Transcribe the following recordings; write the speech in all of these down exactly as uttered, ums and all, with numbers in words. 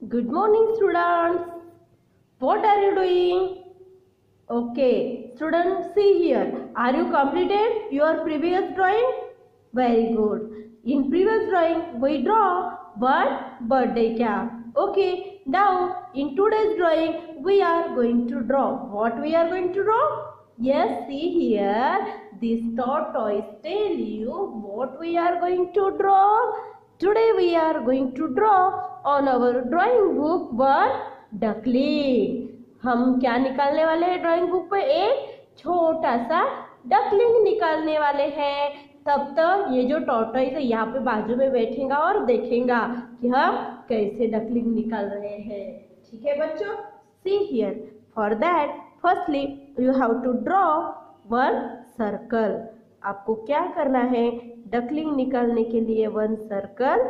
Good morning, students. What are you doing? Okay, students, see here. Are you completed your previous drawing? Very good. In previous drawing, we draw one birthday cap. Okay, now in today's drawing, we are going to draw. What we are going to draw? Yes, see here. This tortoise tell you what we are going to draw. Today we are going to draw on our drawing book one duckling. हम क्या निकालने वाले हैं drawing book पे? एक छोटा सा duckling निकालने वाले हैं। तब तक ये जो टॉर्टोइस है यहाँ पे बाजू में बैठेगा और देखेगा कि हम कैसे डकलिंग निकाल रहे हैं। ठीक है बच्चों, see here. For that firstly you have to draw one circle. आपको क्या करना है? डकलिंग निकालने के लिए वन सर्कल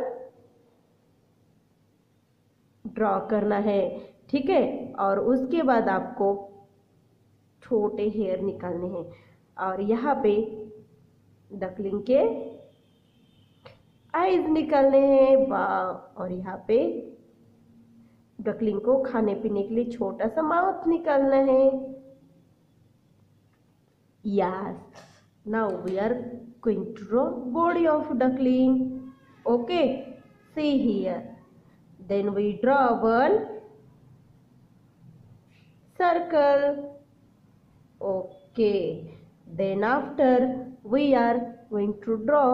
ड्रॉ करना है। ठीक है, और उसके बाद आपको छोटे हेयर निकालने हैं और यहाँ पे डकलिंग के आईज निकालने हैं और यहाँ पे डकलिंग को खाने पीने के लिए छोटा सा माउथ निकालना है। Yes, now we are going to draw body of duckling. Okay, see here. Then we draw one circle. Okay, then after we are going to draw,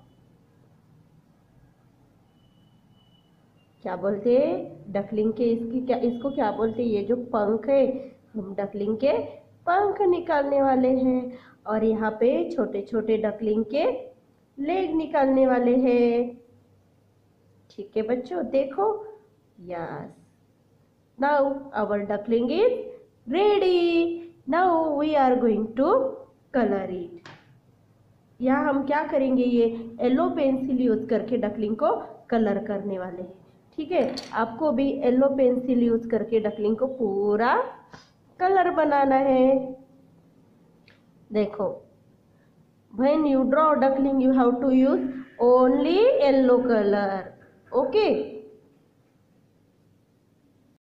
क्या बोलते हैं डकलिंग के? इसकी क्या, इसको क्या बोलते हैं? ये जो पंख है, हम डकलिंग के पंख निकालने वाले हैं और यहाँ पे छोटे छोटे डकलिंग के लेग निकालने वाले हैं। ठीक है बच्चों, देखो। Yes, now our duckling is ready. Now we are going to colour it. यहाँ हम क्या करेंगे? ये येलो पेंसिल यूज करके डकलिंग को कलर करने वाले हैं। ठीक है, आपको भी येलो पेंसिल यूज करके डकलिंग को पूरा कलर बनाना है। देखो, when you draw duckling you have to use only yellow color. Okay.